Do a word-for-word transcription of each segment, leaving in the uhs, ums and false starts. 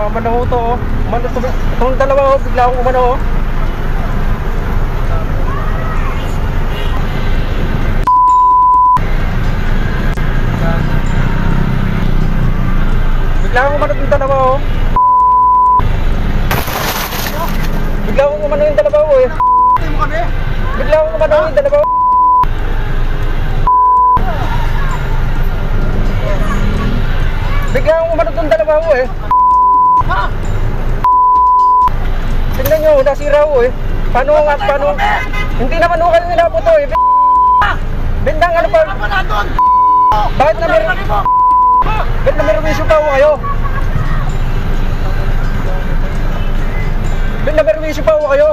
umano ho to, oh. Umano to, itong dalawa, oh, bigla akong umano, oh. Bigla akong umano itong dalawa, oh. Bigla akong umano yung dalawa, oh, eh. Bigla akong umano yung dalawa, oh. Bigla akong umano itong dalawa, oh, eh. Tingnan nyo, nasira ho eh. Paano nga, paano? Hindi naman ho kayo nilapo to eh. Bindang ano pa? Bakit na meron? Bakit na meron issue pa ho kayo? Bakit na meron issue pa ho kayo?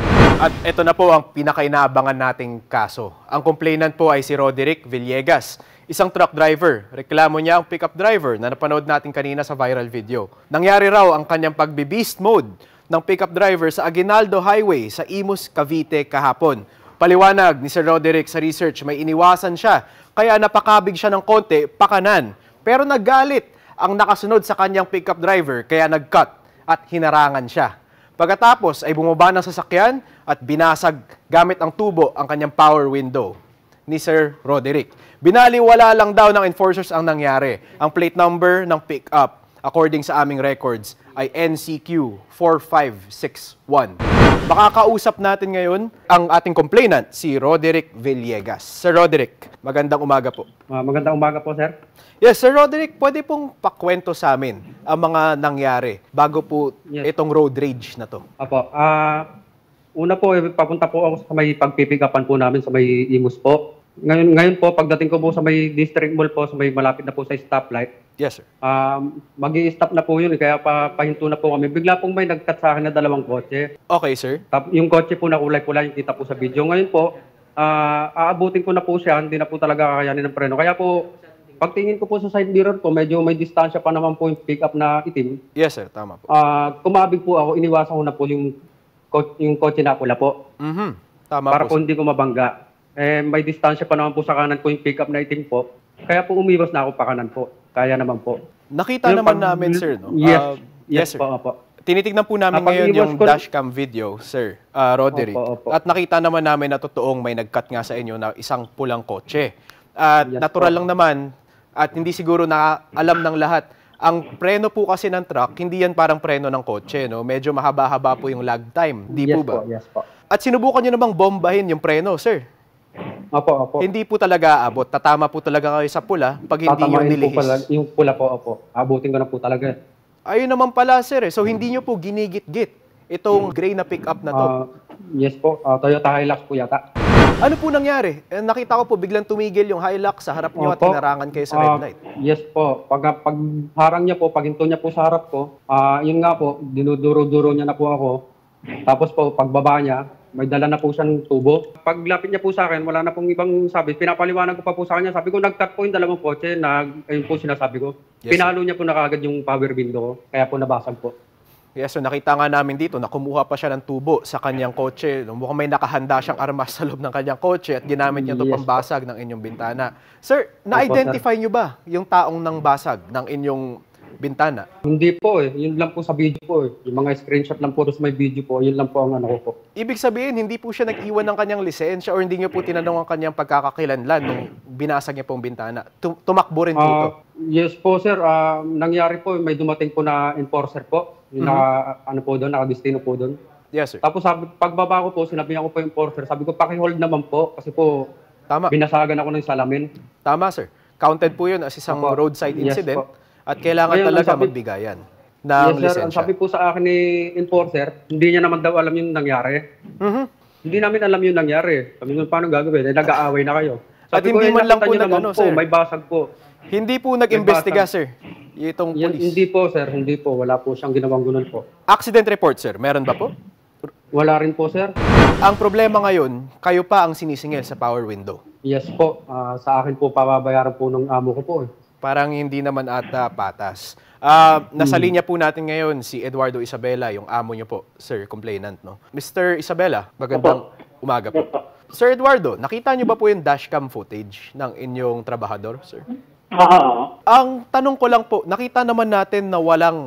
At ito na po ang pinakainaabangan nating kaso. Ang complainant po ay si Roderick Villegas, isang truck driver. Reklamo niya ang pickup driver na napanood natin kanina sa viral video. Nangyari raw ang kanyang pagbe-beast mode ng pickup driver sa Aguinaldo Highway sa Imus, Cavite kahapon. Paliwanag ni Sir Roderick sa research, may iniwasan siya kaya napakabig siya ng konti pakanan. Pero naggalit ang nakasunod sa kanyang pickup driver kaya nag-cut at hinarangan siya. Pagkatapos ay bumaba ng sasakyan at binasag gamit ang tubo ang kanyang power window ni Sir Roderick. Binaliwala lang daw ng enforcers ang nangyari. Ang plate number ng pickup according sa aming records ay N C Q four five six one. Makakausap natin ngayon ang ating complainant, si Roderick Villegas. Sir Roderick, magandang umaga po. Uh, magandang umaga po, sir. Yes, Sir Roderick, pwede pong pakwento sa amin ang mga nangyari bago po yes. itong road rage na to. Apo, uh, una po, eh, papunta po ako sa may pagpipigapan po namin sa may Imus po. Ngayon, ngayon po, pagdating ko po sa may district mall po, sa may malapit na po sa stoplight, yes, sir. Um, mag-i-stop na po yun, kaya pa, pahinto na po kami. Bigla pong may nag-cut sa akin na dalawang kotse. Okay, sir. Tap, yung kotse po na kulay-kulay, yung kita po sa video. Ngayon po, uh, aabutin ko na po siya, hindi na po talaga kakayanin ng preno. Kaya po, pagtingin ko po sa side mirror ko, medyo may distansya pa naman po yung pick-up na itim. Yes, sir. Tama po. Uh, kumabig po ako, iniwasan ko na po yung, yung kotse na pula po. Mm-hmm. Tama para po. Para po hindi ko mabangga. Eh, may distansya pa naman po sa kanan ko yung pick-up na itim po. Kaya po umiwas na ako pa kanan po. Kaya naman po. Nakita yung naman pag, namin, sir, no? Yes, uh, yes, yes sir. Po, opo. Tinitignan po namin ngayon yung ko... dashcam video, sir, uh, Roderick. Opo, opo. At nakita naman namin na totoong may nag-cut nga sa inyo na isang pulang kotse. At yes, natural po. lang naman, at hindi siguro na alam ng lahat, ang preno po kasi ng truck, hindi yan parang preno ng kotse, no? Medyo mahaba-haba po yung lag time, di yes, po ba? Po, yes po. At sinubukan nyo namang bombahin yung preno, sir. Opo, opo. Hindi po talaga abot. Tatama po talaga kayo sa pula pag hindi Tatamain yung nilihis. Po pala, yung pula po, opo. Abutin ko na po talaga. Ayun naman pala, sir. Eh. So, hindi nyo po ginigit-git itong gray na pick-up na to? Uh, yes po. Uh, Toyota Hilux po yata. Ano po nangyari? Eh, nakita ko po biglang tumigil yung Hilux sa harap nyo at hinarangan kayo sa red light. Uh, yes po. Pag, pag harang niya po, pag hinto niya po sa harap ko, uh, yun nga po, dinuduro-duro niya na po ako. Tapos po, pagbaba niya, may dala na po siyang tubo. Paglapit niya po sa akin, wala na pong ibang sabi. Pinapaliwanag ko pa po sa kanya. Sabi ko, nag-cut po yung dalawang kotse. Nag, ayun po sinasabi ko. Yes, pinalo niya po na kagad yung power window ko. Kaya po nabasag po. Yes, so nakita nga namin dito na kumuha pa siya ng tubo sa kanyang kotse. Mukhang may nakahanda siyang armas sa loob ng kanyang kotse at ginamit niya ito yes, pambasag ng inyong bintana. Sir, na-identify niyo ba yung taong nang basag ng inyong bintana? Hindi po eh. Yun lang po sa video po eh. Yung mga screenshot lang po sa may video po. Yun lang po ang ano ko po. Ibig sabihin, hindi po siya nag-iwan ng kanyang lisensya or hindi niyo po tinanong ang kanyang pagkakakilanlan nung binasag niya pong bintana? Tum tumakbo rin po uh, ito? Yes po sir. Uh, nangyari po, may dumating po na enforcer po. Yung mm-hmm. naka, ano po doon, nakadestino po doon. Yes sir. Tapos sabi, pagbaba ko po, sinabi ko po yung enforcer. Sabi ko, paki-hold naman po. Kasi po, Tama. binasagan ako ng salamin. Tama sir. Counted po yun as isang Apo. roadside incident. Yes, at kailangan Ngayon, talaga sabi, magbigayan ng yes, sir, lisensya. Ang sabi po sa akin ni enforcer, hindi niya naman daw alam yung nangyari. Mm-hmm. Hindi namin alam yung nangyari. Sabi ko, paano gagawin? Eh, nag-aaway na kayo. Sabi At hindi ko, man lang po nag ano, sir. May basag po. Hindi po nag-imbestiga, sir, itong Yan, police? Hindi po, sir. Hindi po. Wala po siyang ginawang gunan po. Accident report, sir. Meron ba po? Wala rin po, sir. Ang problema ngayon, kayo pa ang sinisingil sa power window. Yes po. Uh, sa akin po, pababayaran po ng amo ko po. Eh. Parang hindi naman ata patas. Uh, nasa hmm. linya po natin ngayon si Eduardo Isabela, yung amo niyo po, sir, complainant. No? Mister Isabela, magandang Opo. umaga po. Opo. Sir Eduardo, nakita niyo ba po yung dashcam footage ng inyong trabahador, sir? Oo. Ang tanong ko lang po, nakita naman natin na walang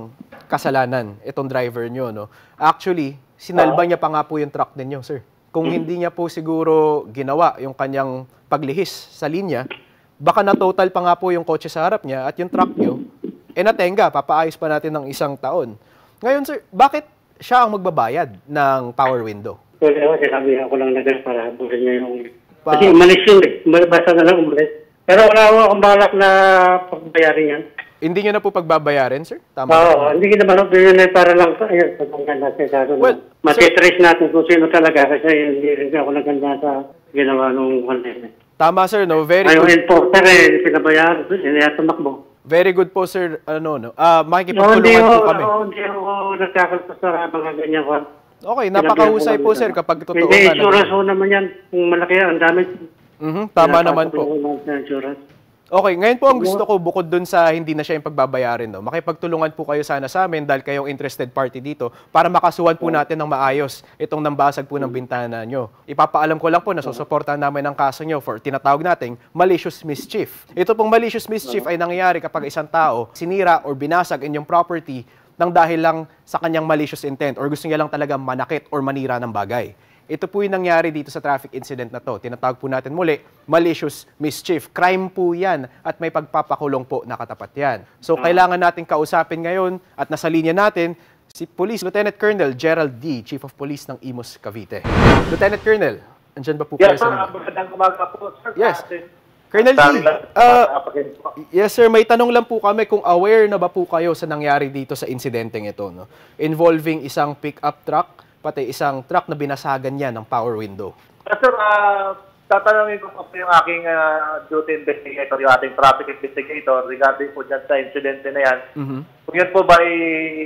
kasalanan itong driver nyo, no? Actually, sinalba niya pa nga po yung truck ninyo, sir. Kung hindi niya po siguro ginawa yung kanyang paglihis sa linya, baka na-total pa nga po yung kotse sa harap niya at yung truck nyo, eh natenga, papaayos pa natin ng isang taon. Ngayon, sir, bakit siya ang magbabayad ng power window? Well, ewan, sinabihan ko lang na ganun para habulin niya yung... Pa- Kasi umalis yun eh. Basta na lang umalis. Pero wala ko akong balak na pagbayarin yan. Hindi nyo na po pagbabayarin, sir? Tama. Oo, hindi kita naman yun eh, para lang sa... Ayun, pagkanggan natin sa... Well, matitrace natin kung sino talaga kasi hindi rin ako naganda sa ginawa nung kanina. Tama, sir, no? Very Ay, yung good. enforcer eh, pinabayaran. Hindi tumakbo. Very good po, sir. Ano, no? Ah, No, hindi makikipagtulungan ako, po kami. ako, hindi ako nagkakalpa sa mga ganyan ko. Okay, napakahusay po, sir, kapag totoo Hindi, nga. insurance ho naman yan. Kung malaki yan, ang dami. Mhm, tama naman po. Insurance. Okay, ngayon po ang gusto ko, bukod dun sa hindi na siya yung pagbabayarin, no, makipagtulungan po kayo sana sa amin dahil kayong interested party dito para makasuhan po natin ng maayos itong nambasag po ng bintana nyo. Ipapaalam ko lang po na susuportahan namin ang kaso nyo for tinatawag nating malicious mischief. Ito pong malicious mischief ay nangyayari kapag isang tao sinira or binasag inyong property nang dahil lang sa kanyang malicious intent or gusto niya lang talaga manakit or manira ng bagay. Ito po yung nangyari dito sa traffic incident na to. Tinatawag po natin muli, malicious mischief. Crime po yan at may pagpapakulong po na katapat yan. So, kailangan natin kausapin ngayon at nasa linya natin si Police Lieutenant Colonel Gerald D., Chief of Police ng Imus, Cavite. Lieutenant Colonel, andyan ba po kayo Yes, sa sir. linya? Magandang umaga po, sir. Yes. Kasi- Colonel D., Sorry lang. uh, Napakinggan po. yes sir, may tanong lang po kami kung aware na ba po kayo sa nangyari dito sa insidenteng ito, no? Involving isang pick-up truck, pati isang truck na binasagan niya ng power window. Yes, sir, ah, tatanungin ko po yung aking ah, duty investigator, yung ating traffic investigator regarding po dyan sa insidente na yan. Mhm. Kung yun po ba ay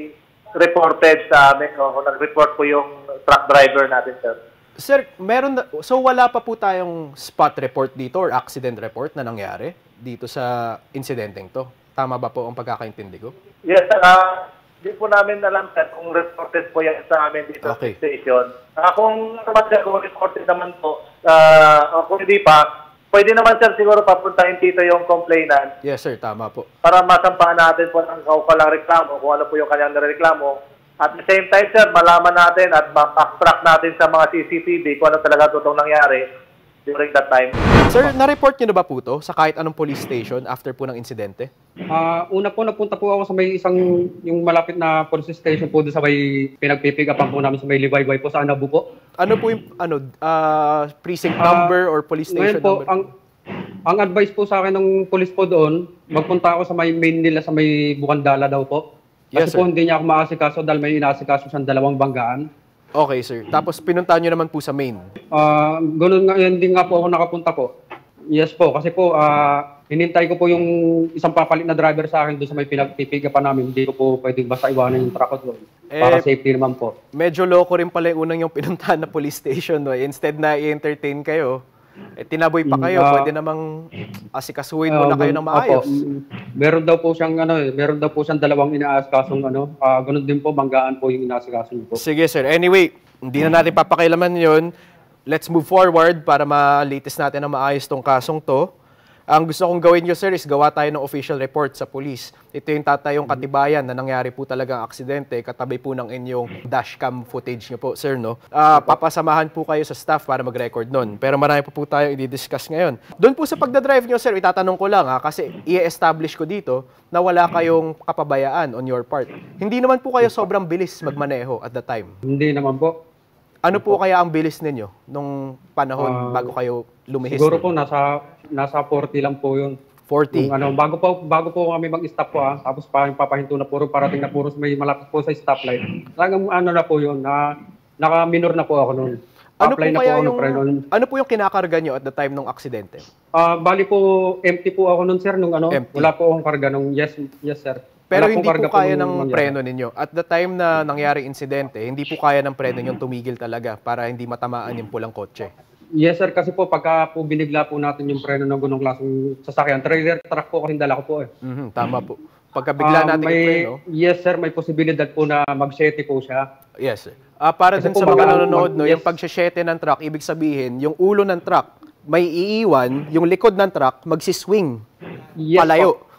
reported sa amin o kung nag-report po yung truck driver natin, sir. Sir, meron na, so wala pa po tayong spot report dito or accident report na nangyari dito sa insidenteng to? Tama ba po ang pagkakaintindi ko? Yes, sir. ah, Hindi po namin alam, sir, kung reported po yan sa amin dito Okay. sa station. Ah, kung naman, sir, kung reported naman po, ah, o kung hindi pa, pwede naman, sir, siguro papuntahin dito yung complainant Yes sir, tama po. para masampahan natin po ng kaukalang reklamo, kung ano po yung kanyang nireklamo. At the same time, sir, malaman natin at ma-backtrack natin sa mga C C T V kung ano talaga totoong nangyari during that time. Sir, na-report niyo na ba po to sa kahit anong police station after po ng insidente? Ah, una po napunta po ako sa may isang yung malapit na police station po doon sa may pinagpipigapan po namin sa may Liwayway po sa Anabu po. Ano po yung ano, ah, precinct Ah, number or police station Ngayon po, number? ang ang advice po sa akin ng police po doon, magpunta ako sa may main nila sa may Bukandala daw po. Yes, Kasi po sir. hindi niya ako maasikaso dahil may inaasikaso siyang dalawang banggaan. Okay, sir. Tapos pinuntahan niyo naman po sa main. Ah, ganun nga, hindi nga po ako nakapunta po. Yes po, kasi po, ah, hinintay ko po yung isang papalit na driver sa akin doon sa may pinagpipiga pa namin. Hindi ko po pwedeng basta iwanan yung truck ko doon. Para Eh, safety naman po. Medyo loko rin pala yung unang yung pinuntahan na police station. No? Instead na i-entertain kayo, eh, tinaboy pa kayo. Mm, ah, Pwede namang asikasuhin muna Ah, kayo ng maayos. Opo, mm, meron daw po siyang ano eh, meron daw po siyang dalawang inaasikasong ano. Ah, ganun din po, banggaan po yung inaasikaso niyo po. Sige, sir. Anyway, hindi na natin papakailaman yun. Let's move forward para ma-latest natin na maayos tong kasong to. Ang gusto kong gawin nyo, sir, is gawa tayo ng official report sa police. Ito yung tatayong katibayan na nangyari po talagang aksidente, katabi po ng inyong dashcam footage nyo po, sir, no? Ah, papasamahan po kayo sa staff para mag-record nun. Pero marami po po tayong i-discuss ngayon. Doon po sa pagdadrive nyo, sir, itatanong ko lang, ha, kasi i-establish ko dito na wala kayong kapabayaan on your part. Hindi naman po kayo sobrang bilis magmaneho at the time. Hindi naman po. Ano po kaya ang bilis ninyo nung panahon Ah, bago kayo lumihis? Siguro nun? po nasa nasa forty lang po 'yun. forty. Kung ano, bago po bago po kami mag-stop po ah, tapos pa papahinto na puro parating na puro may malapit po sa stoplight. Talagang ano na po 'yun, na naka-minor na po ako noon. Ano po Apply na po kaya ako yung, nung pre noon. ano po yung kinakarga nyo at the time ng aksidente? Ah, bali po empty po ako noon, sir, nung ano, Empty. wala po akong karga nung yes, yes sir. Pero Wala hindi pong karga po kaya nung ng nangyari. preno ninyo. At the time na nangyari insidente, hindi po kaya ng preno yung tumigil talaga para hindi matamaan yung pulang kotse. Yes sir, kasi po pagka po binigla po natin yung preno ng gunong klaseng sasakyan, trailer truck po kasi dala ko po eh. Mhm, tama po. Pagka bigla Ah, natin may, yung preno, yes sir, may posibilidad po na mag-seti po siya. yes sir. Ah, para Kasi din po sa mga mag- nanonood, no, mag- yung yes. pagsyeshete ng truck, ibig sabihin, yung ulo ng truck, may iiwan, yung likod ng truck, magsiswing Yes palayo. po.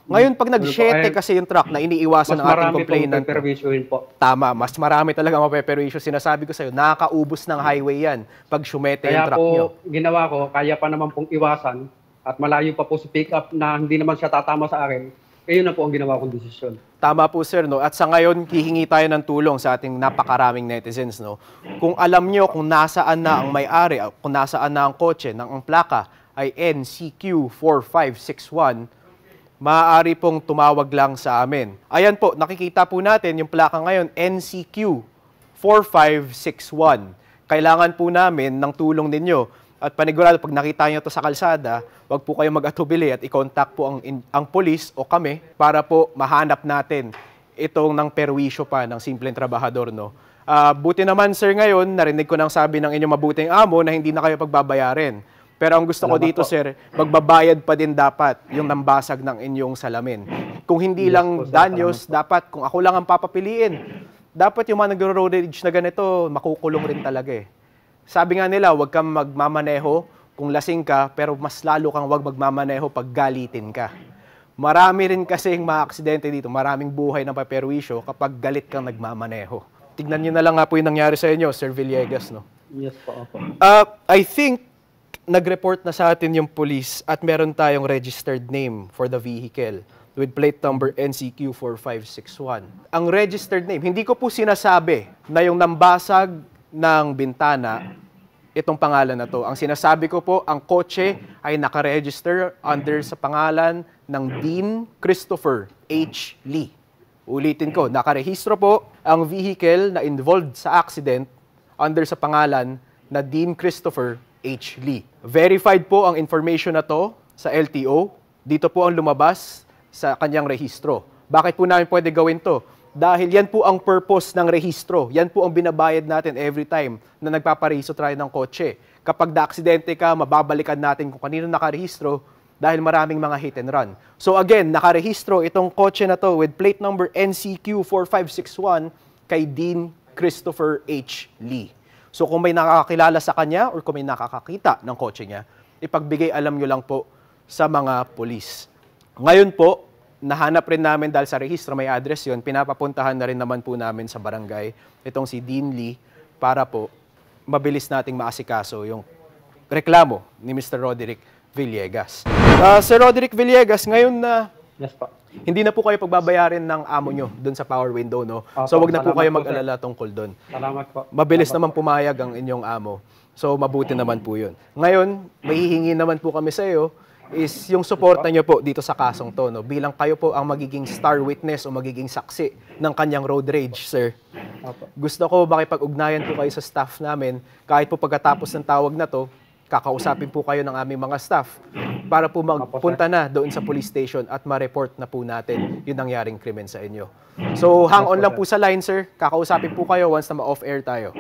Ngayon, pag Ano po, nag-shete eh, kasi yung truck na iniiwasan Mas ng ating marami pong complainant. perwisyohin po. Tama, mas marami talaga mapeperwisyo. Sinasabi ko sa'yo, nakakaubos ng highway yan pag syumete yung Kaya truck nyo. po, ginawa ko, kaya pa naman pong iwasan at malayo pa po si pick-up na hindi naman siya tatama sa akin. Kaya yun na po ang ginawa kong desisyon. Tama po, sir, no? At sa ngayon, hihingi tayo ng tulong sa ating napakaraming netizens, no? Kung alam nyo kung nasaan na ang may-ari, kung nasaan na ang kotse, ng ang plaka ay N C Q four five six one, maaari pong tumawag lang sa amin. Ayan po, nakikita po natin yung plaka ngayon, N C Q four five six one. Kailangan po namin ng tulong ninyo. At panigurado, pag nakita nyo to sa kalsada, wag po kayong mag-atubili at i-contact po ang, in, ang polis o kami para po mahanap natin itong ng perwisyo pa ng simpleng trabahador. No? Uh, buti naman, sir, ngayon, narinig ko nang sabi ng inyong mabuting amo na hindi na kayo pagbabayarin. Pero ang gusto ko Salamat dito, po. sir, magbabayad pa din dapat yung nambasag ng inyong salamin. Kung hindi Yes lang po, sir. danyos, Salamat po. dapat, kung ako lang ang papapiliin, dapat yung mga nagro-road rage na ganito, makukulong rin talaga eh. Sabi nga nila, huwag kang magmamaneho kung lasing ka, pero mas lalo kang huwag magmamaneho pag galitin ka. Marami rin kasing mga aksidente dito, maraming buhay ng paperwisyo kapag galit kang nagmamaneho. Tignan nyo na lang nga po yung nangyari sa inyo, Sir Villegas, no? Yes po, opo. Uh, I think nag-report na sa atin yung police at meron tayong registered name for the vehicle with plate number N C Q four five six one. Ang registered name, hindi ko po sinasabi na yung nambasag ng bintana, itong pangalan na to. Ang sinasabi ko po, ang kotse ay nakaregister under sa pangalan ng Dean Christopher H. Lee. Ulitin ko, nakarehistro po ang vehicle na involved sa accident under sa pangalan na Dean Christopher H. Lee. Verified po ang information na to sa L T O. Dito po ang lumabas sa kanyang rehistro. Bakit po namin pwede gawin to? Dahil yan po ang purpose ng rehistro. Yan po ang binabayad natin every time na nagpaparehistro tayo ng kotse. Kapag na-aksidente ka, mababalikan natin kung kanino nakarehistro dahil maraming mga hit and run. So again, nakarehistro itong kotse na to with plate number N C Q four five six one kay Dean Christopher H. Lee. So kung may nakakakilala sa kanya or kung may nakakakita ng kotse niya, ipagbigay alam nyo lang po sa mga polis. Ngayon po, nahanap rin namin dahil sa rehistro may address yun, pinapapuntahan na rin naman po namin sa barangay itong si Dean Lee para po mabilis nating maasikaso yung reklamo ni Mister Roderick Villegas. Uh, Sir Roderick Villegas, ngayon na Yes po. hindi na po kayo pagbabayarin ng amo nyo dun sa power window, no? Opo, So wag na po salamat kayo po, mag-alala tungkol dun. Salamat po. Mabilis Salamat naman pumayag ang inyong amo. So mabuti naman po yun. Ngayon, may hihingi naman po kami sa iyo is yung suporta nyo po dito sa kasong to, no? Bilang kayo po ang magiging star witness o magiging saksi ng kanyang road rage, sir. Opo. Gusto ko makipag-ugnayan po kayo sa staff namin kahit po pagkatapos ng tawag na to, kakausapin po kayo ng aming mga staff para po magpunta na doon sa police station at ma-report na po natin yung nangyaring krimen sa inyo. So hang on lang po sa line, sir. Kakausapin po kayo once na ma-off-air tayo.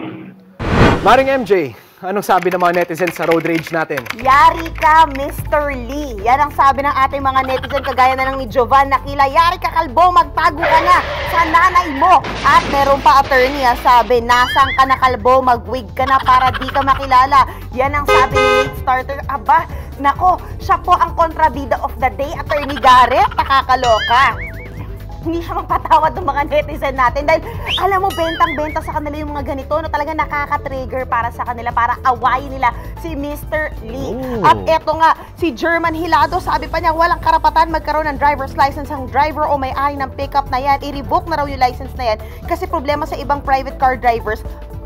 Maring M J, anong sabi ng mga netizens sa road rage natin? Yari ka, Mister Lee. Yan ang sabi ng ating mga netizen kagaya na lang ni Jovan Nakila. Yari ka, kalbo, magtago ka na sa nanay mo. At meron pa attorney, ha, sabi, nasang ka na, kalbo, magwig ka na para di ka makilala. Yan ang sabi ni Late Starter. Aba, nako, siya po ang kontrabida of the day, Attorney Garrett. Nakakaloka. Hindi siya magpatawad ng mga netizen natin dahil alam mo, bentang-benta sa kanila yung mga ganito na talaga nakaka-trigger para sa kanila, para awayin nila si Mister Lee. Ooh. At eto nga, si German Hilado, sabi pa niya, walang karapatan magkaroon ng driver's license ang driver o may-ari ng pickup na yan. I-revoke na raw yung license na yan kasi problema sa ibang private car drivers,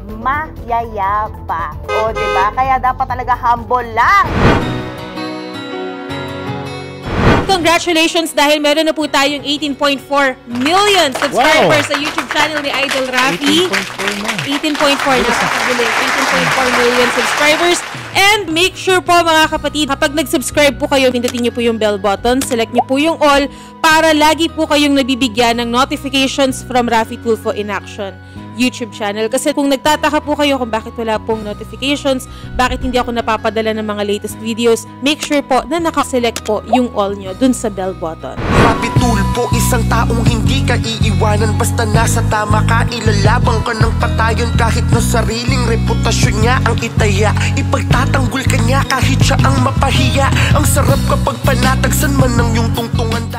mayayaba. O, diba? Kaya dapat talaga humble lang. Congratulations dahil meron na po tayong eighteen point four million subscribers Wow. sa YouTube channel ni Idol Rafi. eighteen point four na. eighteen point four, napakaguli. eighteen point four million subscribers. And make sure po mga kapatid, kapag nag-subscribe po kayo, pindutin niyo po yung bell button, select niyo po yung all para lagi po kayong nabibigyan ng notifications from Rafi Tulfo in Action YouTube channel. Kasi kung nagtataka po kayo kung bakit wala pong notifications, bakit hindi ako napapadala ng mga latest videos, make sure po na nakaselect po yung all nyo dun sa bell button. Rafi Tulfo, isang taong hindi ka iiwanan. Basta nasa tama ka, ilalabang ka ng patayon. Kahit na sariling reputasyon niya ang itaya, ipagtatanggol ka niya kahit siya ang mapahiya. Ang sarap kapag panatagsan man ng iyong tungtungan.